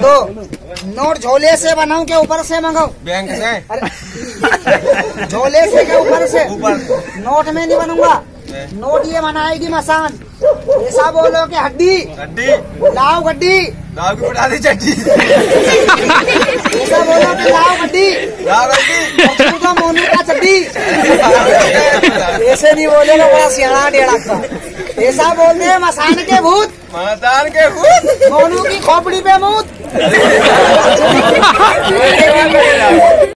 देखो नोट झोले से बनाऊं के ऊपर से मंगाऊं? बैंक से। अरे झोले से के ऊपर से? नोट में नहीं बनूंगा। नोट ये बनाएगी मसान। ऐसा बोलो कि हड्डी हड्डी लाओ गड्डी, दाव की पटा दी चड्डी। ऐसा बोलो कि लाओ गड्डी, लाओ गड्डी तो मोनू का चड्डी। ऐसे नहीं बोलेगा, बड़ा सियाना डेढ़ा का। ऐसा बोलते हैं मसान के भूत, मसान के भूत, मोनू की खोपड़ी पे मूत।